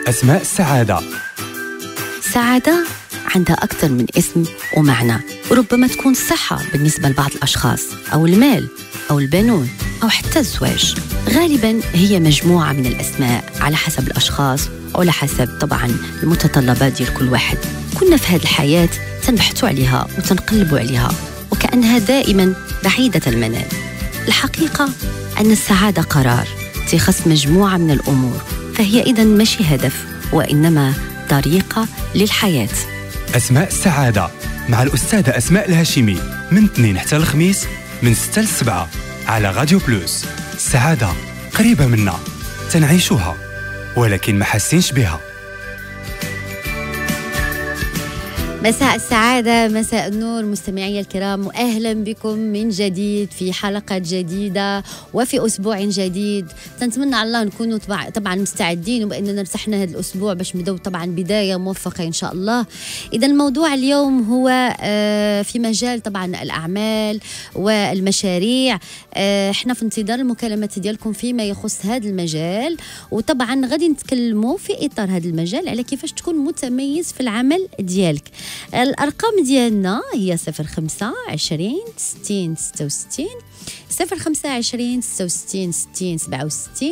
أسماء السعادة. سعادة عندها أكثر من اسم ومعنى، وربما تكون الصحة بالنسبة لبعض الأشخاص، أو المال، أو البنون، أو حتى الزواج. غالباً هي مجموعة من الأسماء على حسب الأشخاص وعلى حسب طبعاً المتطلبات ديال كل واحد. كنا في هذه الحياة تنبحثوا عليها وتنقلبوا عليها وكأنها دائماً بعيدة المنال. الحقيقة أن السعادة قرار تخص مجموعة من الأمور، فهي إذن ماشي هدف وإنما طريقة للحياة. أسماء السعادة مع الأستاذة أسماء الهاشمي من الاثنين حتى الخميس من 6 ل 7 على راديو بلوس. السعادة قريبة منا، تنعيشها ولكن ما حاسينش بها. مساء السعادة، مساء النور مستمعي الكرام، وأهلا بكم من جديد في حلقة جديدة وفي أسبوع جديد. نتمنى على الله نكونوا طبعا مستعدين وبأننا ارتحنا هذا الأسبوع باش نبداو طبعا بداية موفقة إن شاء الله. إذا الموضوع اليوم هو في مجال طبعا الأعمال والمشاريع. احنا في انتظار المكالمات ديالكم فيما يخص هذا المجال، وطبعا غادي نتكلموا في إطار هذا المجال على كيفاش تكون متميز في العمل ديالك. الأرقام ديالنا هي 05 20 60 66 05 20 66 60 67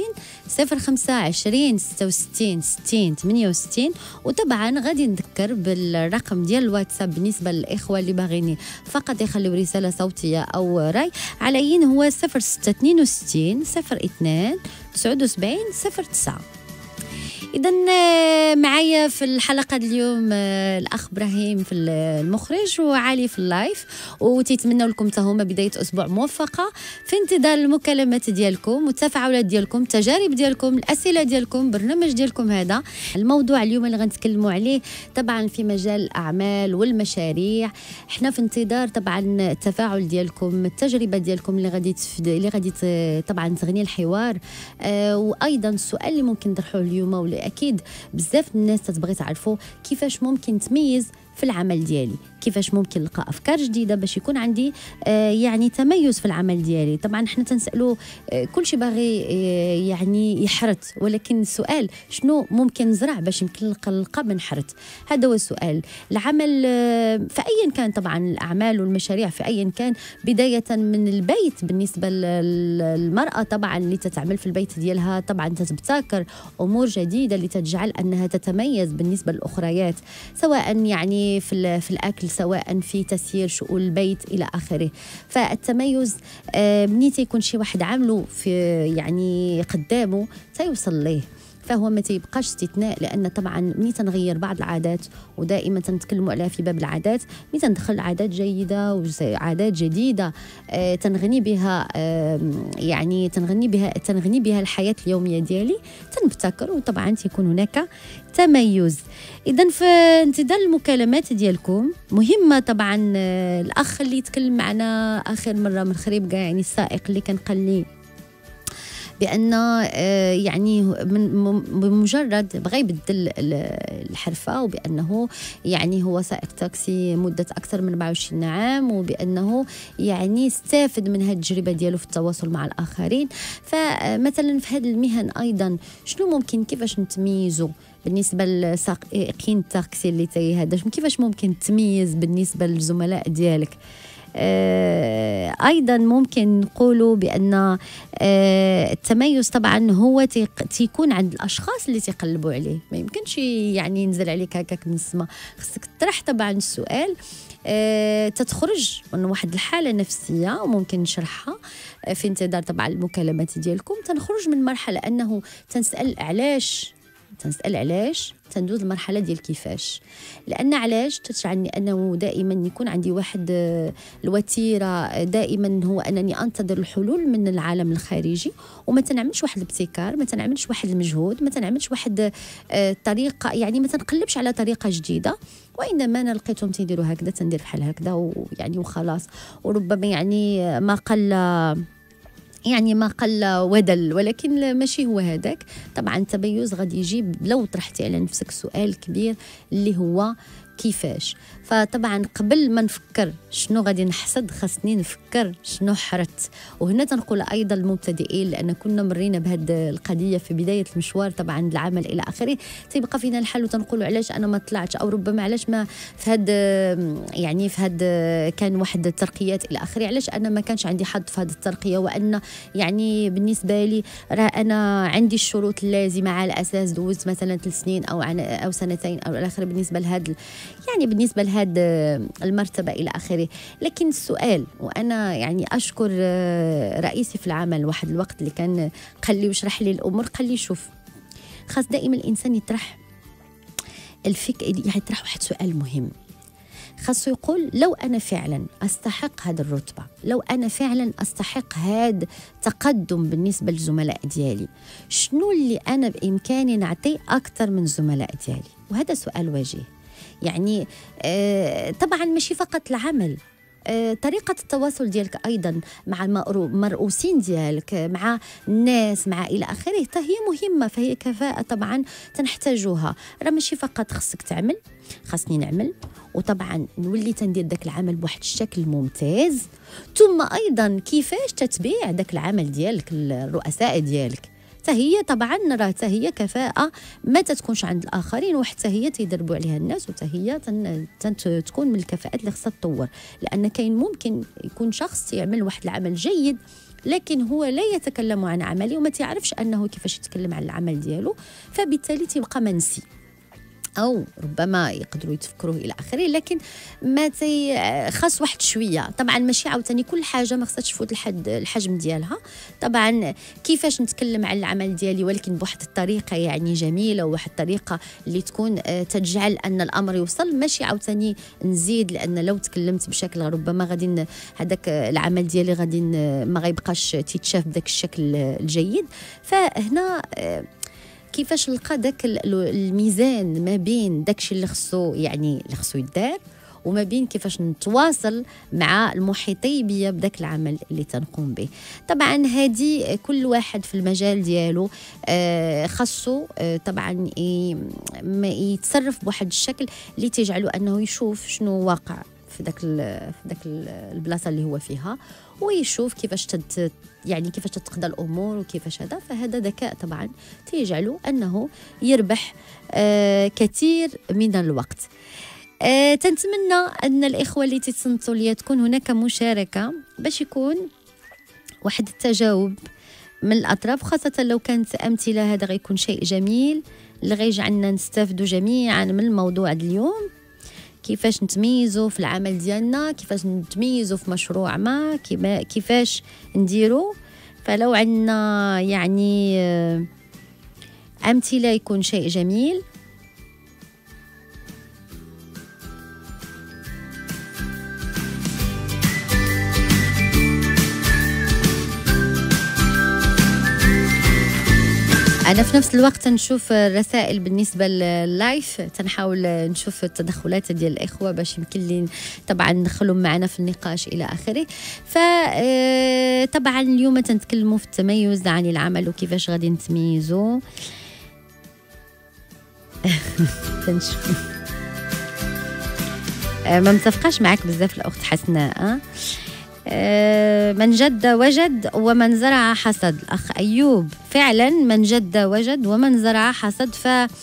05 20 66 60 68. وطبعا غادي نذكر بالرقم ديال الواتساب بالنسبة للإخوة اللي باغيين فقط يخلوا رسالة صوتية أو راي على هو 0662 02 79 09. إذا معايا في الحلقة اليوم الأخ إبراهيم في المخرج وعلي في اللايف، وتتمنى لكم تهما بداية أسبوع موفقة. في انتظار المكالمات ديالكم والتفاعلات ديالكم، التجارب ديالكم، الأسئلة ديالكم، برنامج ديالكم. هذا الموضوع اليوم اللي غنتكلموا عليه طبعا في مجال الأعمال والمشاريع. احنا في انتظار طبعا التفاعل ديالكم، التجربة ديالكم اللي غادي طبعا تغني الحوار. وأيضا السؤال اللي ممكن نطرحوه اليوم واللي أكيد بزاف الناس تبغي تعرفوا كيفاش ممكن تميز في العمل ديالي، كيفاش ممكن نلقى افكار جديده باش يكون عندي يعني تميز في العمل ديالي. طبعا احنا تنسالوا كل شيء باغي يعني يحرث، ولكن السؤال شنو ممكن نزرع باش يمكن نلقى من حرث. هذا هو السؤال. العمل في ايا كان، طبعا الاعمال والمشاريع في ايا كان، بدايه من البيت بالنسبه للمراه طبعا اللي تتعمل في البيت ديالها، طبعا تتبتكر امور جديده اللي تجعل انها تتميز بالنسبه للاخريات، سواء يعني في الأكل، سواء في تسيير شؤون البيت إلى آخره. فالتميز مني تيكون شي واحد عامله في يعني قدامه تيوصل ليه، فهو ما تيبقاش استثناء. لأن طبعا مني تنغير بعض العادات، ودائما تنتكلموا عليها في باب العادات، مني تندخل عادات جيدة وعادات جديدة تنغني بها يعني تنغني بها الحياة اليومية ديالي، تنبتكر، وطبعا تيكون هناك تميز. إذن في انتظار المكالمات ديالكم. مهمة طبعا الأخ اللي يتكلم معنا آخر مرة من خريبكا، يعني السائق اللي كان قال لي بأن يعني بمجرد بغى يبدل الحرفة، وبأنه يعني هو سائق تاكسي مدة أكثر من 24 عام، وبأنه يعني استفد من هذه التجربة ديالو في التواصل مع الآخرين. فمثلا في هذه المهن أيضا شنو ممكن، كيفاش نتميزوا بالنسبة لسائقين التاكسي اللي هذا، كيفاش ممكن تميز بالنسبة للزملاء ديالك؟ أيضا ممكن نقولوا بأن التميز طبعا هو تيكون عند الأشخاص اللي تيقلبوا عليه. ما يمكنش يعني ينزل عليك هكاك من السماء، خصك تطرح طبعا السؤال، تتخرج من واحد الحالة نفسية وممكن نشرحها في انتظار طبعا المكالمات ديالكم. تنخرج من مرحلة أنه تنسأل علاش، تندوز المرحله ديال كيفاش. لان علاش تتعني انه دائما يكون عندي واحد الوتيره، دائما هو انني انتظر الحلول من العالم الخارجي، وما تنعملش واحد الابتكار، ما تنعملش واحد المجهود، ما تنعملش واحد طريقه، يعني ما تنقلبش على طريقه جديده، وانما انا لقيتهم تيديروا هكذا تندير بحال هكذا ويعني وخلاص. وربما يعني ما قل ودل، ولكن ماشي هو هذاك. طبعا التميز غادي يجيب لو طرحتي على نفسك سؤال كبير اللي هو كيفاش. فطبعا قبل ما نفكر شنو غادي نحصد خاصني نفكر شنو حرت. وهنا تنقول ايضا المبتدئين، لان كنا مرينا بهذه القضيه في بدايه المشوار طبعا العمل الى اخره، تيبقى فينا الحل وتنقولوا علاش انا ما طلعتش، او ربما علاش ما في هذا يعني في هذا كان واحد الترقيات الى اخره، علاش انا ما كانش عندي حظ في هذه الترقيه، وان يعني بالنسبه لي انا عندي الشروط اللازمه على اساس دوزت مثلا 3 سنين او سنتين او الى اخره بالنسبه لهذا يعني بالنسبه لهذا المرتبه الى اخره. لكن السؤال، وانا يعني اشكر رئيسي في العمل واحد الوقت اللي كان قال لي وشرح لي الامور، قال لي شوف خاص دائما الانسان يطرح يطرح واحد سؤال مهم، خاصه يقول لو أنا فعلا أستحق هذه الرتبة، لو أنا فعلا أستحق هذا تقدم بالنسبة للزملاء ديالي، شنو اللي أنا بإمكاني نعطي أكثر من الزملاء ديالي؟ وهذا سؤال وجيه. يعني طبعا ماشي فقط العمل، طريقة التواصل ديالك أيضا مع المرؤوسين ديالك، مع الناس، مع إلى آخره، هي مهمة، فهي كفاءة طبعا تنحتاجوها. راه ماشي فقط خصك تعمل، خاصني نعمل، وطبعا نولي تندير داك العمل بواحد الشكل ممتاز، ثم أيضا كيفاش تتبيع داك العمل ديالك الرؤساء ديالك، هي طبعا راه هي كفاءة ما تكونش عند الآخرين، وحتى هي تيدربوا عليها الناس، وهي تكون من الكفاءات اللي خصها تطور. لأن كاين ممكن يكون شخص يعمل واحد العمل جيد لكن هو لا يتكلم عن عمله وما تعرفش أنه كيفاش يتكلم عن العمل ديالو، فبالتالي تبقى منسي، أو ربما يقدروا يتفكروه إلى آخره، لكن ما خاص واحد شوية. طبعا ماشي عاوتاني كل حاجة ما خصهاش تفوت الحجم ديالها. طبعا كيفاش نتكلم عن العمل ديالي ولكن بواحد الطريقة يعني جميلة، وواحد الطريقة اللي تكون تجعل أن الأمر يوصل، ماشي عاوتاني نزيد، لأن لو تكلمت بشكل ربما غادي هذاك العمل ديالي غادي ما غيبقاش تيتشاف بداك الشكل الجيد. فهنا كيفاش نلقى داك الميزان ما بين داكشي اللي خصو يدار، وما بين كيفاش نتواصل مع المحيطين بيا بداك العمل اللي تنقوم به. طبعا هذه كل واحد في المجال ديالو خاصو طبعا يتصرف بواحد الشكل اللي تجعله انه يشوف شنو واقع في داك البلاصه اللي هو فيها، ويشوف كيفاش كيفاش تتقضى الامور وكيفاش هذا. فهذا ذكاء طبعا تيجعله انه يربح كثير من الوقت. تنتمنى ان الاخوه اللي تتصنتوا لي تكون هناك مشاركه باش يكون واحد التجاوب من الاطراف، خاصه لو كانت امثله، هذا غيكون شيء جميل اللي غيجعلنا نستافدوا جميعا من الموضوع اليوم. كيفاش نتميزوا في العمل ديالنا، كيفاش نتميزوا في مشروع ما، كيفاش نديروا. فلو عندنا يعني أمثلة يكون شيء جميل. أنا في نفس الوقت نشوف الرسائل بالنسبة لللايف، تنحاول نشوف التدخلات ديال الإخوة باش يمكن لي طبعا ندخلهم معنا في النقاش إلى آخره. فطبعا اليوم تنتكلموا في التميز عن العمل وكيفاش غادي نتميزوا. تنشوف ما متفقاش معك بزاف الأخت حسناء. من جد وجد ومن زرع حصد. الأخ أيوب فعلا من جد وجد ومن زرع حصد.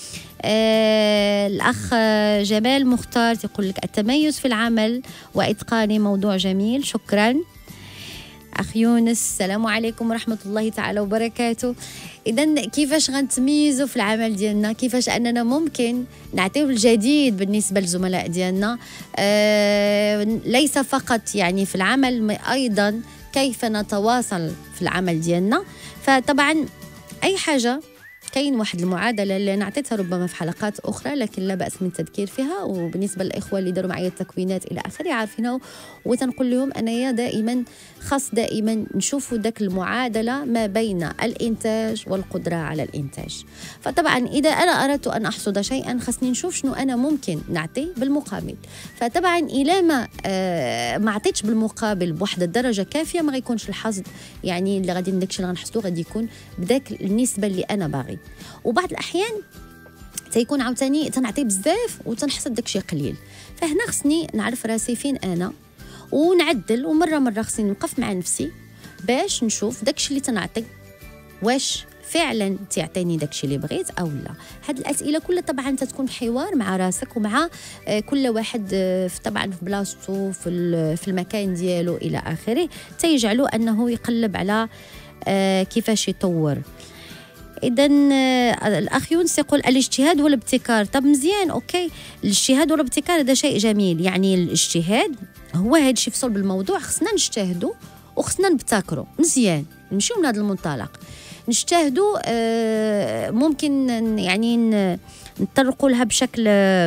الأخ جمال مختار يقول لك التميز في العمل وإتقان موضوع جميل، شكرا. أخ يونس السلام عليكم ورحمة الله تعالى وبركاته. إذن كيفاش غنتميزوا في العمل ديالنا، كيفاش أننا ممكن نعطيو الجديد بالنسبة للزملاء ديالنا، ليس فقط يعني في العمل، أيضا كيف نتواصل في العمل ديالنا. فطبعا أي حاجة كاين واحد المعادله اللي انا عطيتها ربما في حلقات اخرى، لكن لا باس من التذكير فيها. وبالنسبه للاخوه اللي داروا معايا التكوينات الى اخره عارفينها، وتنقول لهم انايا دائما خاص دائما نشوفوا داك المعادله ما بين الانتاج والقدره على الانتاج. فطبعا اذا انا اردت ان احصد شيئا خاصني نشوف شنو انا ممكن نعطي بالمقابل. فطبعا الى ما عطيتش بالمقابل بواحد الدرجه كافيه ما غيكونش الحصد يعني اللي غادي داكشي اللي غنحصدو غادي يكون بداك النسبه اللي انا باغي. وبعض الاحيان تيكون عاوتاني تنعطي بزاف وتنحسد داكشي قليل. فهنا خصني نعرف راسي فين انا ونعدل، ومره خصني نوقف مع نفسي باش نشوف داكشي اللي تنعطي واش فعلا تعطيني داكشي اللي بغيت او لا. هاد الاسئله كلها طبعا تتكون حوار مع راسك ومع كل واحد طبعا في بلاصتو في المكان ديالو الى اخره، تيجعلوا انه يقلب على كيفاش يطور. اذا الاخ يونس يقول الاجتهاد والابتكار. طب مزيان، اوكي، الاجتهاد والابتكار هذا شيء جميل. يعني الاجتهاد هو هذا الشيء في صلب الموضوع، خصنا نجتهدوا وخصنا نبتكروا. مزيان نمشيو من هذا المنطلق، نجتهدوا ممكن يعني نطرقوا لها بشكل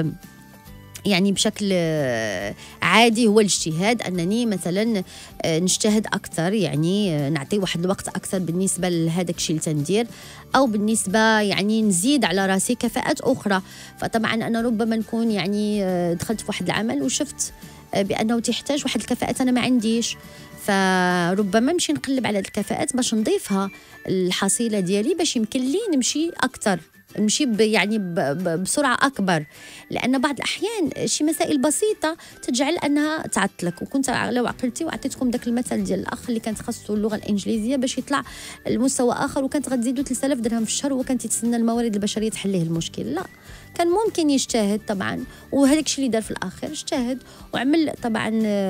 عادي. هو الاجتهاد أنني مثلا نجتهد أكثر، يعني نعطي واحد الوقت أكثر بالنسبة لهذاك الشيء اللي تندير، أو بالنسبة يعني نزيد على راسي كفاءات أخرى. فطبعا أنا ربما نكون يعني دخلت في واحد العمل وشفت بأنه تحتاج واحد الكفاءات أنا ما عنديش، فربما نمشي نقلب على الكفاءات باش نضيفها الحصيلة ديالي باش يمكن لي نمشي أكثر، نمشي يعني بسرعة أكبر. لأن بعض الأحيان شي مسائل بسيطة تجعل أنها تعطلك. وكنت لو عقلتي وعطيتكم داك المثل ديال الأخ اللي كانت خاصو اللغة الإنجليزية باش يطلع لمستوى آخر، وكانت غتزيدو 3000 درهم في الشهر، وكانت يتسنى الموارد البشرية تحل له المشكل. لا، كان ممكن يجتهد طبعا، وهذاك الشيء اللي دار في الآخر اجتهد وعمل طبعا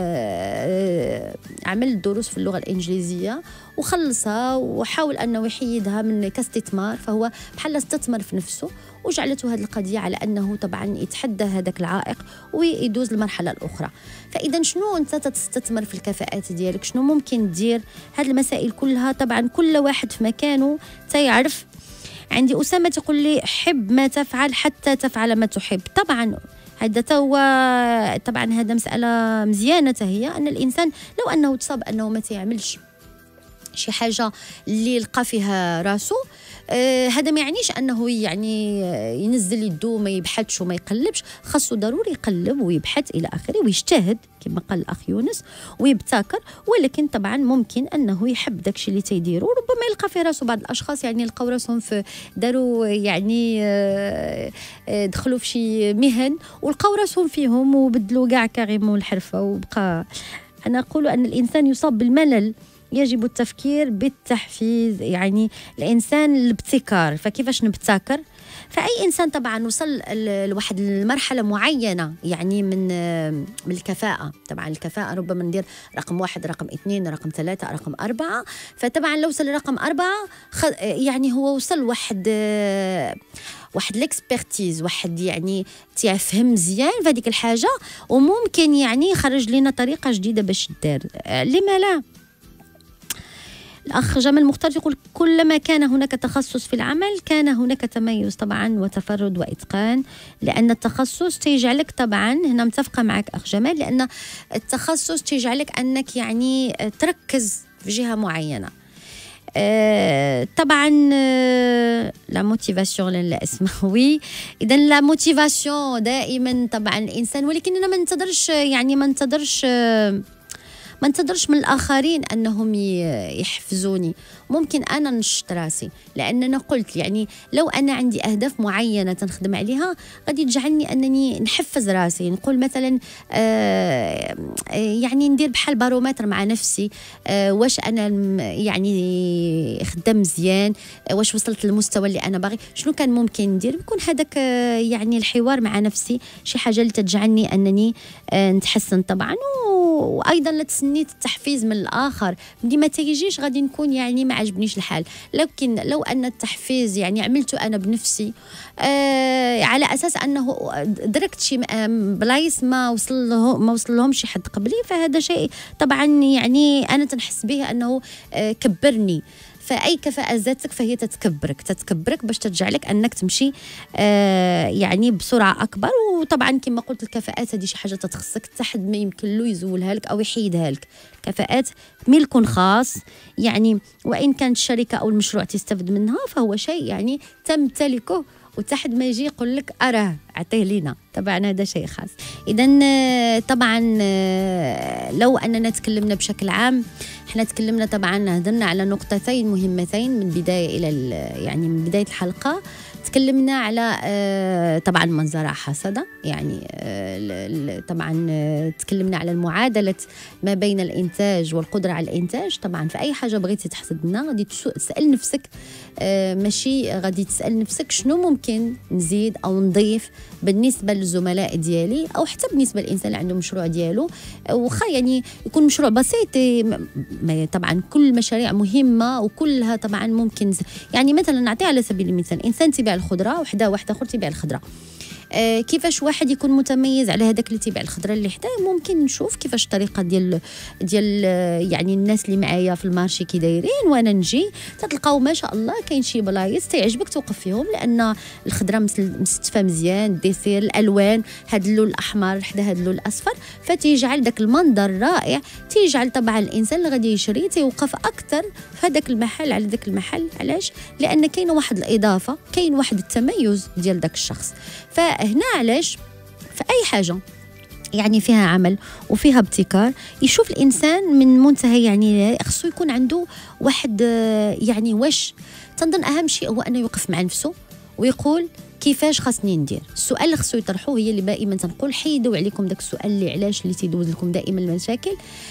عمل الدروس في اللغة الإنجليزية وخلصها، وحاول أنه يحيدها من كاستثمار. فهو بحال استثمر في نفسه وجعلته هذه القضية على أنه طبعا يتحدى هذاك العائق ويدوز المرحلة الأخرى. فإذا شنو أنت تستثمر في الكفاءات ديالك؟ شنو ممكن دير؟ هذه المسائل كلها طبعا كل واحد في مكانه تيعرف. عندي أسامة تقول لي حب ما تفعل حتى تفعل ما تحب. طبعا هذا هو طبعا هذا مسألة مزيانة هي، أن الإنسان لو أنه تصاب أنه ما يعملش شي حاجة اللي لقى فيها راسه، هذا ما يعنيش أنه يعني ينزل يدو ما يبحثش وما يقلبش. خاصه ضروري يقلب ويبحث إلى آخره ويجتهد كما قال الأخ يونس ويبتكر. ولكن طبعا ممكن أنه يحب داكشي اللي تيديرو. ربما يلقى في راسه بعض الأشخاص يعني لقاو راسهم في داروا يعني دخلوا في شي مهن ولقاو راسهم فيهم وبدلوا كاع كاريمون الحرفة وبقى. أنا أقول أن الإنسان يصاب بالملل، يجب التفكير بالتحفيز، يعني الإنسان الابتكار. فكيفاش نبتكر؟ فأي إنسان طبعا وصل لواحد المرحلة معينة يعني من الكفاءة. طبعا الكفاءة ربما ندير رقم 1 رقم 2 رقم 3 رقم 4. فطبعا لو وصل لرقم 4 يعني هو وصل واحد الاكسبرتيز، واحد يعني تيفهم مزيان في هذيك الحاجة، وممكن يعني يخرج لنا طريقة جديدة باش دار. لما لا؟ الأخ جمال مختار يقول كلما كان هناك تخصص في العمل كان هناك تميز طبعا وتفرد وإتقان، لأن التخصص تيجعلك طبعا، هنا متفقة معك أخ جمال، لأن التخصص تيجعلك أنك يعني تركز في جهة معينة. طبعا لا موتيفاسيون لا اسمه وي. اذا لا موتيفاسيون دائما طبعا الانسان، ولكن انا ما ننتظرش من الآخرين أنهم يحفزوني. ممكن أنا نشط راسي، لأن أنا قلت يعني لو أنا عندي أهداف معينة تنخدم عليها غادي تجعلني أنني نحفز راسي. نقول مثلا يعني ندير بحال بارومتر مع نفسي، واش أنا يعني خدام مزيان، واش وصلت للمستوى اللي أنا باغي، شنو كان ممكن ندير. يكون هذاك يعني الحوار مع نفسي شي حاجة اللي تجعلني أنني نتحسن طبعا. وأيضا لا تسنيت التحفيز من الآخر، بدي ما تيجيش غادي نكون يعني ما عجبنيش الحال. لكن لو أن التحفيز يعني عملته أنا بنفسي على أساس أنه دركت شي بلايص ما وصل لهم شي حد قبلي، فهذا شيء طبعا يعني أنا تنحس به أنه كبرني. فأي كفاءة ذاتك فهي تتكبرك باش تجعلك أنك تمشي يعني بسرعة أكبر. وطبعا كما قلت الكفاءات هذه شي حاجة تتخصك، تحد ما يمكن له يزولها لك أو يحيدها لك. كفاءات ملك خاص، يعني وإن كانت الشركة أو المشروع تستفد منها فهو شيء يعني تمتلكه، وتحد ما يجي يقول لك أراه عطيه لينا. طبعا هذا شيء خاص. إذا طبعا لو أننا تكلمنا بشكل عام، احنا تكلمنا طبعا هدرنا على نقطتين مهمتين من بداية إلى يعني من بداية الحلقة. تكلمنا على طبعا منظرة حسدة، يعني طبعا تكلمنا على المعادلة ما بين الإنتاج والقدرة على الإنتاج. طبعا في أي حاجة بغيتي تحسدنا غادي تسأل نفسك، ماشي غادي تسأل نفسك شنو ممكن نزيد أو نضيف بالنسبة للزملاء ديالي، أو حتى بالنسبة للإنسان اللي عنده مشروع ديالو، وخا يعني يكون مشروع بسيط. طبعا كل المشاريع مهمة وكلها طبعا ممكن، يعني مثلا نعطي على سبيل المثال إنسان تبيع الخضرة وحده واحد آخر تبيع الخضرة، كيفاش واحد يكون متميز على هذاك اللي تبيع الخضره اللي حداه. ممكن نشوف كيفاش الطريقه ديال يعني الناس اللي معايا في المارشي كي دايرين، وانا نجي تلقاو ما شاء الله كاين شي بلايص تيعجبك توقف فيهم، لان الخضره مستفه مزيان، الديسير، الالوان، هذا اللون الاحمر حدا هذا اللون الاصفر، فتيجعل داك المنظر رائع، تيجعل طبعا الانسان اللي غادي يشري تيوقف اكثر في هذاك المحل على ذاك المحل. علاش؟ لان كاينه واحد الاضافه، كاين واحد التميز ديال داك الشخص. فهنا علاش في أي حاجة يعني فيها عمل وفيها ابتكار يشوف الإنسان من منتهى، يعني خصو يكون عنده واحد يعني واش تنظن أهم شيء هو أنه يوقف مع نفسه ويقول كيفاش خاصني ندير. السؤال اللي خصو يطرحوه هي اللي دائما تنقول حيدوا عليكم داك السؤال اللي علاش اللي تيدوز لكم دائما المشاكل.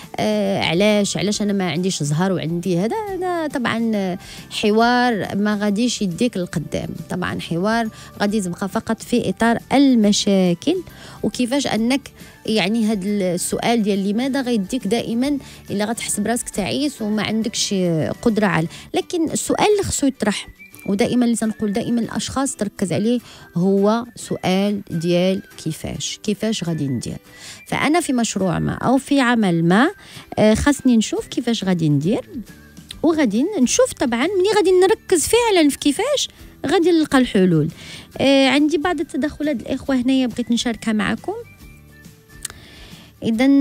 علاش انا ما عنديش زهر وعندي هذا طبعا حوار ما غاديش يديك للقدام، طبعا حوار غادي تبقى فقط في اطار المشاكل. وكيفاش انك يعني هذا السؤال ديال لماذا غيديك دائما الا غتحس براسك تعيس وما عندكش قدره على. لكن السؤال اللي خصو يطرح ودائما اللي تنقول دائما الاشخاص تركز عليه هو سؤال ديال كيفاش غادي ندير. فانا في مشروع ما او في عمل ما خاصني نشوف كيفاش غادي ندير، وغادي نشوف طبعا ملي غادي نركز فعلا في كيفاش غادي نلقى الحلول. عندي بعض التدخلات الاخوه هنايا بغيت نشاركها معكم. اذا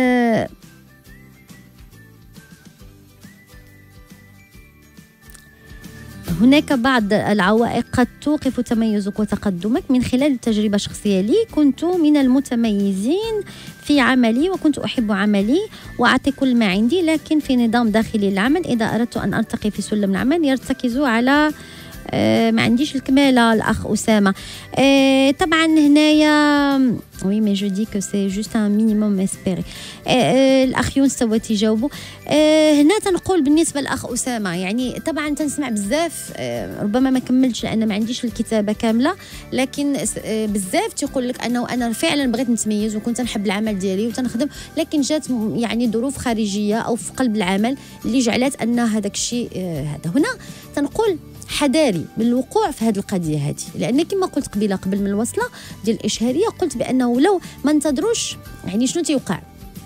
هناك بعض العوائق قد توقف تميزك وتقدمك. من خلال تجربة شخصية لي كنت من المتميزين في عملي وكنت أحب عملي وأعطي كل ما عندي، لكن في نظام داخلي للعمل إذا أردت أن أرتقي في سلم العمل يرتكز على ما عنديش الكمالة. الأخ أسامة طبعا هنايا وي مي جو دي كو سي جوست ان مينيموم اسبيري. الأخ يونس سوا تيجاوبوا. هنا تنقول بالنسبة للأخ أسامة، يعني طبعا تنسمع بزاف، ربما ما كملتش لأن ما عنديش الكتابة كاملة، لكن بزاف تيقول لك أنا فعلا بغيت نتميز وكنت نحب العمل ديالي وتنخدم، لكن جات يعني ظروف خارجية أو في قلب العمل اللي جعلت أن هذاك الشيء هذا. هنا تنقول حذاري بالوقوع في هذه القضيه هذه، لان كما قلت قبل من الوصله ديال الاشهاريه قلت بانه لو ما انتظروش يعني شنو تيوقع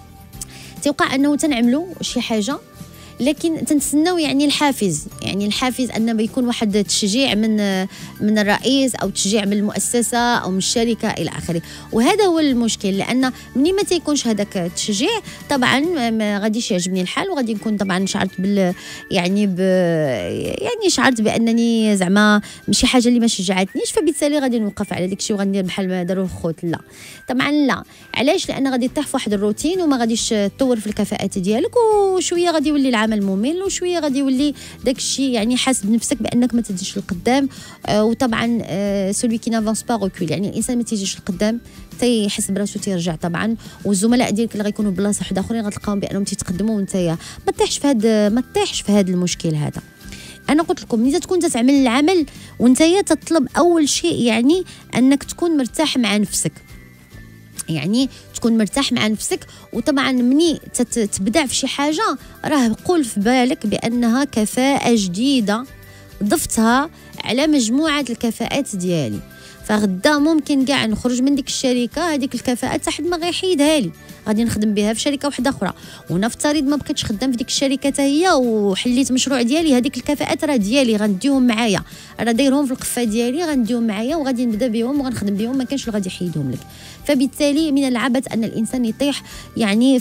انه تنعملوا شي حاجه لكن تنتسناو يعني الحافز ان يكون واحد التشجيع من الرئيس او تشجيع من المؤسسه او من الشركه الى اخره. وهذا هو المشكل، لان مني ما تيكونش هذاك التشجيع طبعا ما غاديش يعجبني الحال، وغادي نكون طبعا شعرت يعني شعرت بانني زعما ماشي حاجه اللي ما شجعتنيش، فبالتالي غادي نوقف على داك الشيء وغندير بحال ما داروا الخوت. لا طبعا لا. علاش؟ لان غادي تطيح في واحد الروتين وما غاديش تطور في الكفاءات ديالك، وشويه غادي يولي العمل ممل، وشويه غادي يولي داك الشيء يعني حاس بنفسك بانك ما تديش للقدام. وطبعا سولوي كي نافونس با ريكول، يعني الانسان ما تيجيش للقدام تيحس براسو تيرجع طبعا، والزملاء ديالك اللي غيكونوا بلاصه وحده اخرين غتلقاهم بانهم تيتقدموا وانت ما تطيحش في هذا المشكل هذا. انا قلت لكم ملي تكون تتعمل العمل وانت تطلب اول شيء يعني انك تكون مرتاح مع نفسك، يعني تكون مرتاح مع نفسك. وطبعا مني تبدع في شي حاجه راه قول في بالك بانها كفاءه جديده ضفتها على مجموعه الكفاءات ديالي، فغدا ممكن كاع نخرج من ديك الشركه هذيك الكفاءات حد ما غيحيدها لي، غادي نخدم بها في شركه واحده اخرى، ونفترض ما بقيتش خدام في ديك الشركه حتى هي وحليت مشروع ديالي، هذيك الكفاءات راه ديالي غنديهم معايا، راه دايرهم في القفه ديالي غنديهم معايا وغادي نبدا بهم وغنخدم بهم، ما كانش اللي غادي يحيدهم لك. فبالتالي من العبث ان الانسان يطيح يعني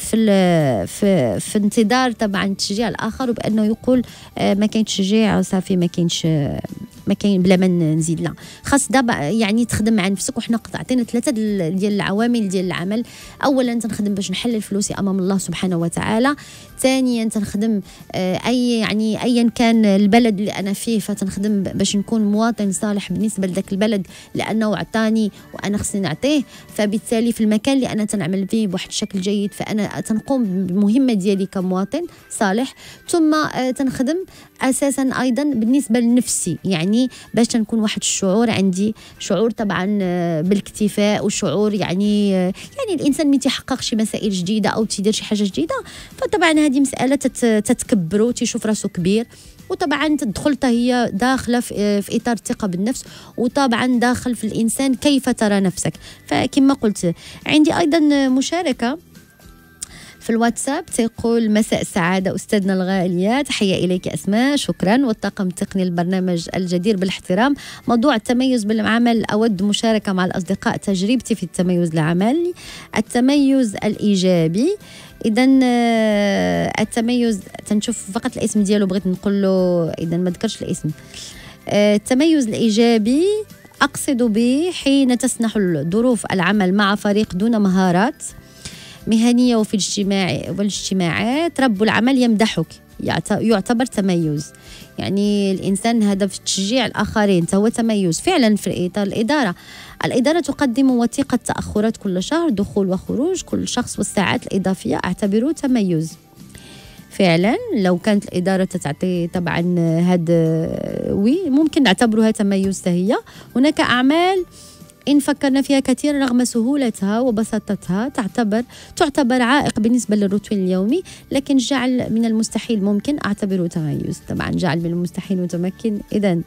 في انتظار طبعا تشجيع الاخر، وبانه يقول ما كاين تشجيع صافي ما كاينش ما كاين بلا ما نزيد لا. خاص دابا يعني تخدم مع نفسك، وحنا عطينا 3 ديال العوامل ديال العمل. اولا تنخدم باش نحلل فلوسي امام الله سبحانه وتعالى. ثانيا تنخدم ايا كان البلد اللي انا فيه، فتنخدم باش نكون مواطن صالح بالنسبه لذاك البلد لانه عطاني وانا خصني نعطيه. فبالتالي في المكان اللي انا تنعمل فيه بواحد الشكل جيد فانا تنقوم بالمهمه ديالي كمواطن صالح. ثم تنخدم اساسا ايضا بالنسبه لنفسي، يعني باش تنكون واحد الشعور عندي، شعور طبعا بالاكتفاء، وشعور يعني الانسان ملي تيحقق شي مسائل جديده او تيدير شي حاجه جديده، فطبعا هذه مساله تتكبر وتيشوف راسو كبير، وطبعا تدخل هي داخله في اطار الثقه بالنفس، وطبعا داخل في الانسان كيف ترى نفسك. فكما قلت عندي ايضا مشاركه في الواتساب تيقول: مساء السعادة أستاذنا الغالية، تحية إليك أسماء، شكرا، والطاقم التقني البرنامج الجدير بالاحترام. موضوع التميز بالعمل، أود مشاركة مع الأصدقاء تجربتي في التميز العملي، التميز الإيجابي. إذا التميز تنشوف فقط الاسم ديالو، بغيت نقول له إذا ما ذكرش الاسم. التميز الإيجابي أقصد به حين تسنح ظروف العمل مع فريق دون مهارات مهنية وفي والاجتماعات رب العمل يمدحك، يعتبر تميز. يعني الإنسان هدف تشجيع الآخرين هو تميز فعلا. في إطار الإدارة تقدم وثيقة تأخرات كل شهر، دخول وخروج كل شخص والساعات الإضافية، أعتبره تميز فعلا. لو كانت الإدارة تعطي طبعا ممكن نعتبرها تميز هي. هناك أعمال إن فكرنا فيها كثيرا رغم سهولتها وبساطتها تعتبر عائق بالنسبة للروتين اليومي، لكن جعل من المستحيل ممكن، أعتبره تميز. طبعا جعل من المستحيل متمكن. إذن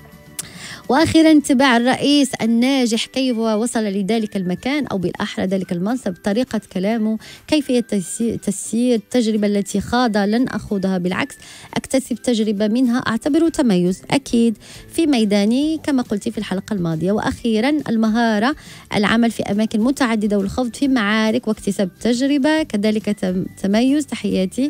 وأخيرا اتباع الرئيس الناجح كيف وصل لذلك المكان أو بالأحرى ذلك المنصب، طريقة كلامه، كيفية تسيير التجربة التي خاض لن أخوضها، بالعكس أكتسب تجربة منها، أعتبره تميز أكيد في ميداني كما قلت في الحلقة الماضية. وأخيرا المهارة، العمل في أماكن متعددة والخوض في معارك واكتساب تجربة، كذلك تميز. تحياتي.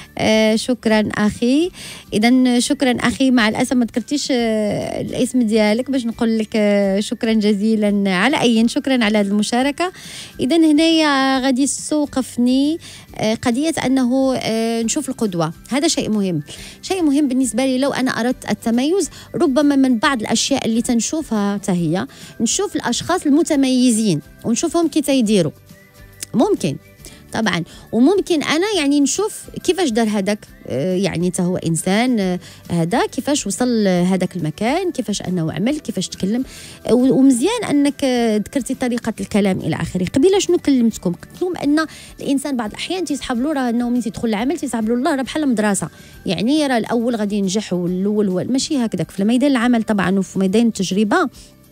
شكرا أخي. إذا شكرا أخي، مع الأسف ما ذكرتيش الاسم ديالك باش نقول لك شكرا جزيلا. على أي شكرا على هذه المشاركة. إذا هنايا غادي استوقفني قضية أنه نشوف القدوة، هذا شيء مهم بالنسبة لي. لو أنا أردت التميز، ربما من بعض الأشياء اللي تنشوفها تهي نشوف الأشخاص المتميزين ونشوفهم كي تيديروا، ممكن طبعا، وممكن أنا يعني نشوف كيفاش دار هذاك، يعني تهو إنسان هذا كيفاش وصل هذاك المكان، كيفاش أنه عمل، كيفاش تكلم. ومزيان أنك ذكرتي طريقة الكلام إلى آخره. قبيله شنو كلمتكم؟ قلت لهم أن الإنسان بعض الأحيان تيسحب له راه أنه من تدخل العمل تيسحب له الله راه بحال مدرسة، يعني راه الأول غادي ينجح والأول هو ماشي هكذاك. في ميدان العمل طبعا وفي ميدان التجربة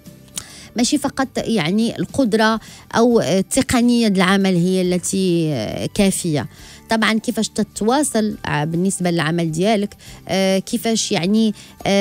ماشي فقط يعني القدرة أو التقنية العمل هي التي كافية. طبعا كيفاش تتواصل بالنسبة للعمل ديالك، كيفاش يعني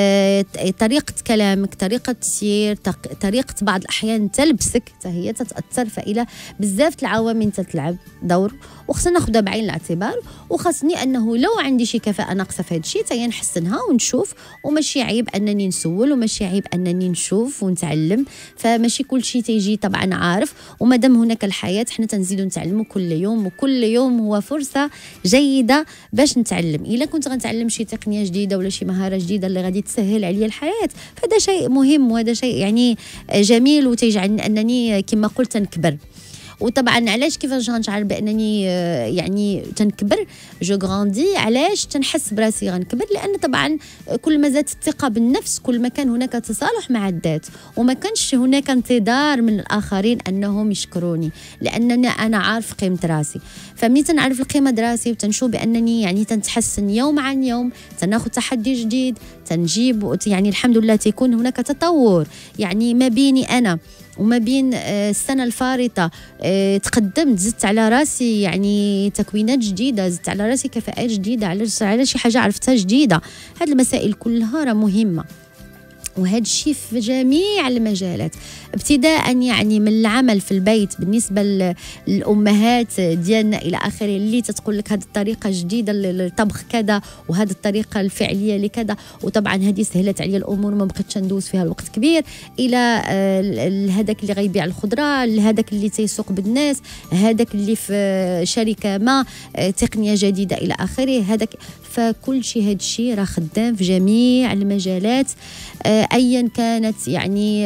طريقة كلامك، طريقة السير، طريقة بعض الأحيان تلبسك هي تتأثر. فإلى بزاف العوامل تتلعب دور وخصنا ناخذها بعين الاعتبار. وخاصني أنه لو عندي شي كفاءة ناقصة في هذا الشيء تنحسنها ونشوف، وماشي عيب أنني نسول، وماشي عيب أنني نشوف ونتعلم. فماشي كل شيء تيجي طبعا عارف، ومادام هناك الحياة حنا تنزيدوا نتعلموا كل يوم، وكل يوم هو فرصة جيدة باش نتعلم. إلا كنت غنتعلم شي تقنية جديدة ولا شي مهارة جديدة اللي غادي تسهل عليا الحياة، فهذا شيء مهم وهذا شيء يعني جميل وتيجعلني أنني كما قلت نكبر. وطبعا علاش كيفاش غنشعر بانني يعني تنكبر جو غراندي، علاش تنحس براسي غنكبر؟ لان طبعا كل ما زادت الثقه بالنفس كل ما كان هناك تصالح مع الذات، وما كانش هناك انتظار من الاخرين انهم يشكروني، لانني انا عارف قيمه راسي. فمني تنعرف القيمه راسي وتنشوف بانني يعني تنتحسن يوم عن يوم، تناخذ تحدي جديد، تنجيب يعني الحمد لله تيكون هناك تطور يعني ما بيني انا وما بين السنة الفارطة. تقدمت، زدت على راسي يعني تكوينات جديدة، زدت على راسي كفاءات جديدة، على شي حاجة عرفتها جديدة. هذه المسائل كلها راه مهمة. وهذا الشيء في جميع المجالات، ابتداء يعني من العمل في البيت بالنسبة للأمهات ديالنا إلى آخره، اللي تتقول لك هذه الطريقة جديدة للطبخ كذا وهذه الطريقة الفعلية لكذا، وطبعا هذه سهلت عليا الأمور ما بقيتش ندوز فيها الوقت كبير، إلى هذاك اللي غيبيع الخضرة، لهذاك اللي تيسوق بالناس، هذاك اللي في شركة ما تقنية جديدة إلى آخره، هذاك. فكل شيء هذا الشيء راه خدام في جميع المجالات، ايا كانت يعني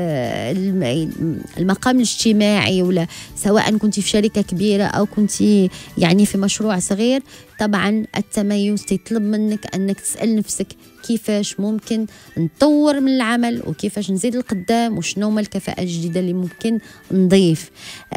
المقام الاجتماعي، ولا سواء كنت في شركه كبيره او كنت يعني في مشروع صغير. طبعا التميز تطلب منك انك تسال نفسك كيفاش ممكن نطور من العمل، وكيفاش نزيد القدام، وشنو هما الكفاءات الجديده اللي ممكن نضيف.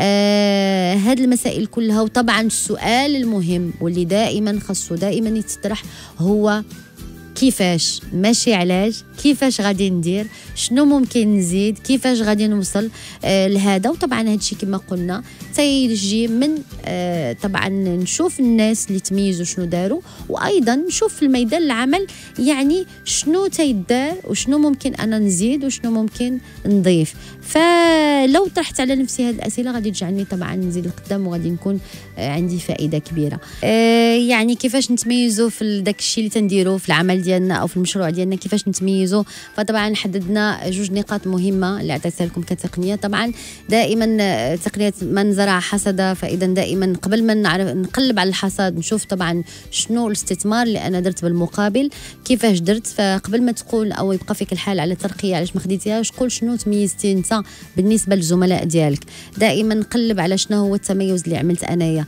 هذه المسائل كلها. وطبعا السؤال المهم واللي دائما خاصه دائما يتطرح هو كيفاش، ماشي علاش، كيفاش غادي ندير، شنو ممكن نزيد، كيفاش غادي نوصل لهذا. وطبعا هذا الشيء كما قلنا تيجي من طبعا نشوف الناس اللي تميزوا شنو داروا، وايضا نشوف في الميدان العمل يعني شنو تيدار وشنو ممكن انا نزيد وشنو ممكن نضيف. فلو طرحت على نفسي هذه الاسئله غادي تجعلني طبعا نزيد القدام، وغادي نكون عندي فائده كبيره. يعني كيفاش نتميزوا في داك الشيء اللي تنديروا في العمل ديالنا او في المشروع ديالنا، كيفاش نتميزوا. فطبعا حددنا جوج نقاط مهمه اللي عطيتها لكم كتقنيه. طبعا دائما تقنيه من زرع حصد، فاذا دائما قبل ما نقلب على الحصاد نشوف طبعا شنو الاستثمار اللي انا درت بالمقابل، كيفاش درت. فقبل ما تقول او يبقى فيك الحال على الترقيه علاش ما خديتيهاش، قول شنو تميزتي انت بالنسبه للزملاء ديالك. دائما نقلب على شنو هو التميز اللي عملت انايا.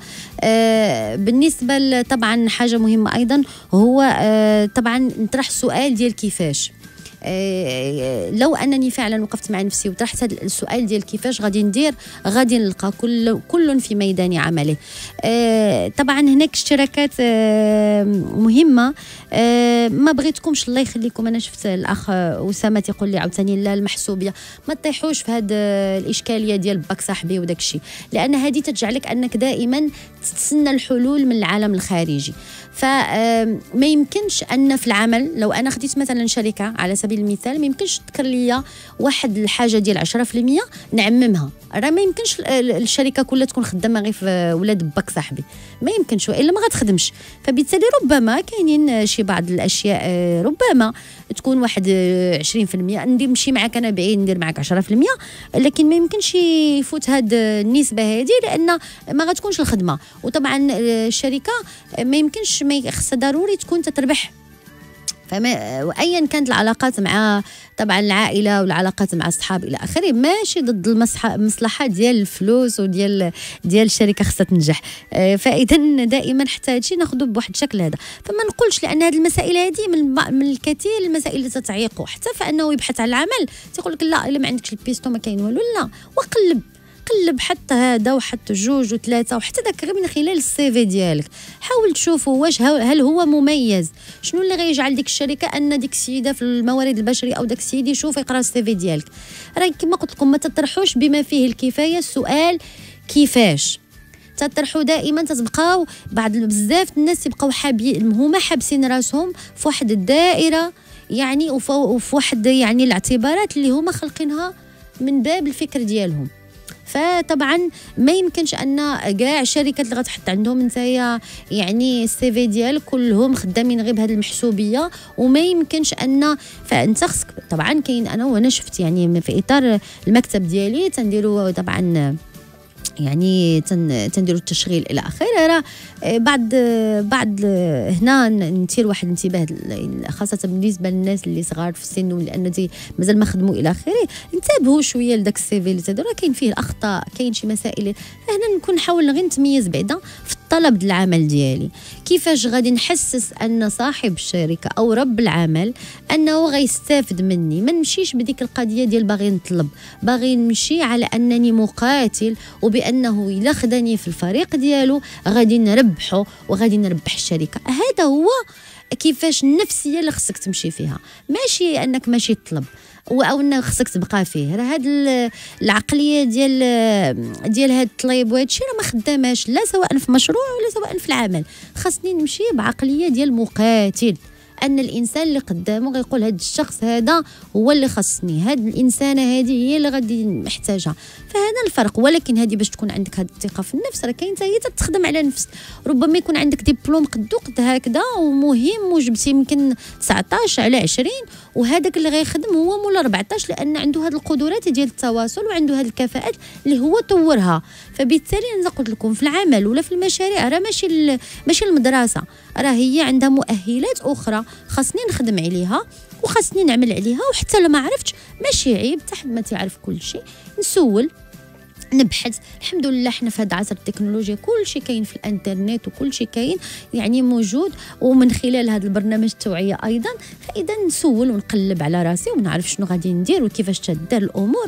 بالنسبه طبعا حاجه مهمه ايضا هو طبعا نطرح السؤال ديال كيفاش. لو انني فعلا وقفت مع نفسي وطرحت هذا السؤال ديال كيفاش غادي ندير، غادي نلقى كل في ميدان عمله. طبعا هناك اشتراكات مهمه. ما بغيتكمش الله يخليكم، انا شفت الاخ اسامه تيقول لي عاوتاني لا المحسوبيه، ما تطيحوش في هذه الاشكاليه ديال باك صاحبي وداك الشيء، لان هذه تجعلك انك دائما تتسنى الحلول من العالم الخارجي. فما يمكنش ان في العمل لو انا خديت مثلا شركه على سبيل المثال، ما يمكنش تذكر لي واحد الحاجه ديال 10% نعممها. راه ما يمكنش الشركه كلها تكون خدامه غير في ولاد باك صاحبي، ما يمكنش، الا ما غتخدمش. فبالتالي ربما كاينين شي بعض الاشياء ربما تكون واحد 20%، نمشي معك انا بعيد ندير معك 10%، لكن ما يمكنش يفوت هاد النسبه هذه، لان ما غتكونش الخدمه. وطبعا الشركه ما يمكنش، ما خصها ضروري تكون تتربح. وايا كانت العلاقات مع طبعا العائله والعلاقات مع الصحاب الى اخره، ماشي ضد المصلحه ديال الفلوس وديال الشركه خصها تنجح. فاذا دائما حتى هادشي ناخذه بواحد الشكل هذا. فما نقولش، لان هذه المسائل هذه من الكثير المسائل اللي تتعيقوا، حتى فانه يبحث عن العمل تيقول لك لا الا ما عندكش البيستو ما كاين والو. لا، وقلب حتى هذا وحتى جوج وثلاثه وحتى داك غير من خلال السي في ديالك. حاول تشوفوا واش هل هو مميز، شنو اللي غيجعل ديك الشركه ان ديك السيده في الموارد البشريه او داك السيد يشوف يقرا السي في ديالك. راه كما قلت لكم ما تطرحوش بما فيه الكفايه السؤال كيفاش. تطرحوا دائما، تتبقاو بزاف الناس يبقاو هما حابسين راسهم في واحد الدائره يعني، وفي واحد يعني الاعتبارات اللي هما خلقينها من باب الفكر ديالهم. فطبعا ما يمكنش ان كاع الشركات اللي غتحط عندهم نتايا يعني السي في ديالك كلهم خدامين غير بهذه المحسوبيه، وما يمكنش ان فانت خصك طبعا كاين. وانا شفت يعني في اطار المكتب ديالي تنديروا طبعا يعني تنديروا التشغيل الى اخره. راه بعد هنا نثير واحد الانتباه خاصه بالنسبه للناس اللي صغار في السن، لان دي مازال ما خدموا الى اخره. انتبهوا شويه لذاك السي في اللي تديروا، كاين فيه الاخطاء، كاين شي مسائل. هنا نكون نحاول غير نتميز بعدا في الطلب ديال العمل ديالي. كيفاش غادي نحسس ان صاحب الشركه او رب العمل انه غيستافد مني، ما نمشيش بديك القضيه ديال باغي نطلب، باغي نمشي على انني مقاتل، وبانه الا خداني في الفريق ديالو غادي نربحه وغادي نربح الشركه. هذا هو كيفاش النفسيه اللي خصك تمشي فيها، ماشي انك ماشي تطلب او انك خصك تبقى فيه. راه هاد العقليه ديال هاد الطليب وهاد الشيء راه ما خداماش، لا سواء في مشروع ولا سواء في العمل. خاصني نمشي بعقليه ديال مقاتل، ان الانسان اللي قدامه غيقول هذا الشخص هذا هو اللي خصني، هذه الانسانه هذه هي اللي غادي محتاجها. فهذا الفرق. ولكن هذه باش تكون عندك هذه الثقه في النفس راه كاين حتى هي تخدم على النفس. ربما يكون عندك دبلوم قدو قد هكذا ومهم وجبتي يمكن 19 على 20 وهذاك اللي غيخدم هو مول 14 لان عنده هذه القدرات ديال التواصل وعنده هذه الكفاءات اللي هو طورها. فبالتالي انا قلت لكم في العمل ولا في المشاريع راه ماشي المدرسه، راه هي عندها مؤهلات اخرى خاصني نخدم عليها وخاصني نعمل عليها. وحتى لما عرفتش ماشي عيب حتى حد ما تعرف كل شيء، نسول نبحث. الحمد لله حنا في هذا عصر التكنولوجيا كل شيء كاين في الانترنت وكل شيء كاين يعني موجود، ومن خلال هذا البرنامج التوعيه ايضا فاذا نسول ونقلب على راسي ونعرف شنو غادي ندير وكيفاش تدار الامور.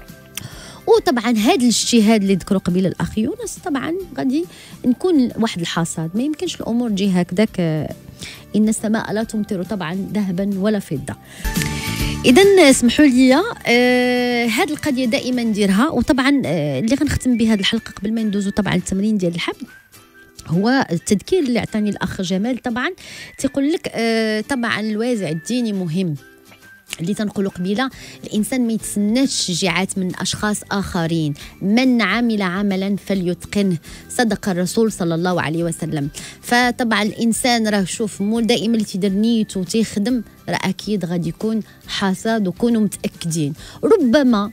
وطبعا هذا الاجتهاد اللي ذكروا قبيل الاخ يونس طبعا غادي نكون واحد الحصاد. ما يمكنش الامور تجي هكذاك، ان السماء لا تمطر طبعا ذهبا ولا فضه. اذا اسمحوا لي هذه القضيه دائما نديرها. وطبعا اللي غنختم به هذه الحلقه قبل ما ندوزو طبعا التمرين ديال الحمد هو التذكير اللي عطاني الاخ جمال. طبعا تيقول لك طبعا الوازع الديني مهم اللي تنقولوا قبيله الانسان ما يتسناش تشجيعات من اشخاص اخرين. من عمل عملا فليتقنه، صدق الرسول صلى الله عليه وسلم. فطبعا الانسان راه شوف مول دائما اللي تيدير نيته وتيخدم راه اكيد غادي يكون حصاد. وكونوا متاكدين ربما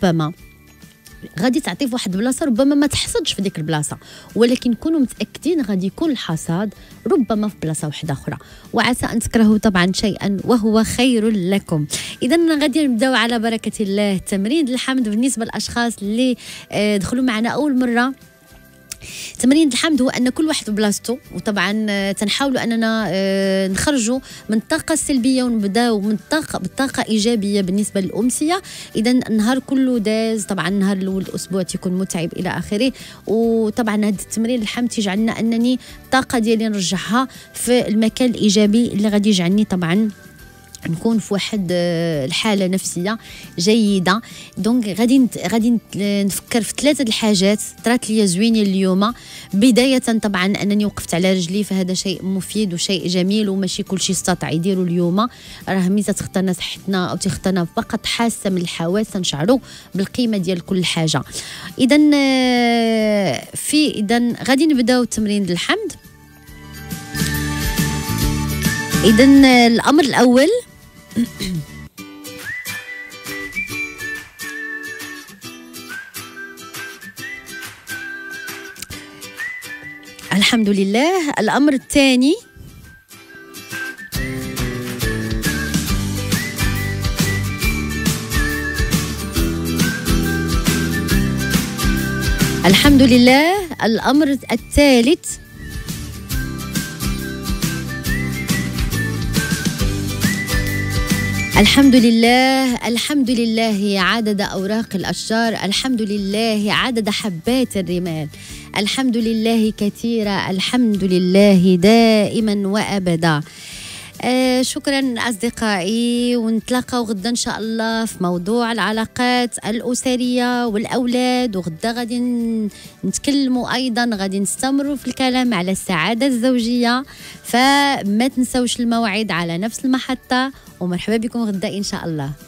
غادي تعطي في واحد البلاصه ربما ما تحصدش في ديك البلاصه، ولكن كونوا متاكدين غادي يكون الحصاد ربما في بلاصه واحده اخرى. وعسى ان تكرهوا طبعا شيئا وهو خير لكم. اذا غادي نبداو على بركه الله تمرين الحمد. بالنسبه للاشخاص اللي دخلوا معنا اول مره، تمرين الحمد هو ان كل واحد ببلاصتو. وطبعا تنحاولوا اننا نخرجوا من الطاقه السلبيه ونبداو من بالطاقه ايجابيه بالنسبه للامسيه. اذا النهار كله داز، طبعا النهار الاول الاسبوع تيكون متعب الى اخره. وطبعا هذا التمرين الحمد تيجعلنا انني الطاقه ديالي نرجعها في المكان الايجابي اللي غادي يجعلني طبعا نكون في واحد الحاله نفسيه جيده. دونك غادي نفكر في 3 الحاجات طرات لي زوينين اليوم. بدايه طبعا انني وقفت على رجلي، فهذا شيء مفيد وشيء جميل وماشي كل شيء استطاع يديروا اليوم. راه ميزه تختارنا صحتنا او تختارنا فقط حاسه من الحواس تنشعروا بالقيمه ديال كل حاجه. اذا غادي نبداو تمرين الحمد. اذا الامر الاول الحمد لله. الأمر الثاني الحمد لله. الأمر الثالث الحمد لله. الحمد لله عدد أوراق الأشجار، الحمد لله عدد حبات الرمال، الحمد لله كثيرا، الحمد لله دائما وأبدا. شكرا أصدقائي، ونتلاقاو غدا إن شاء الله في موضوع العلاقات الأسرية والأولاد. وغدا غادي نتكلموا أيضا، غادي نستمروا في الكلام على السعادة الزوجية. فما تنسوش الموعد على نفس المحطة، ومرحبا بكم غدا إن شاء الله.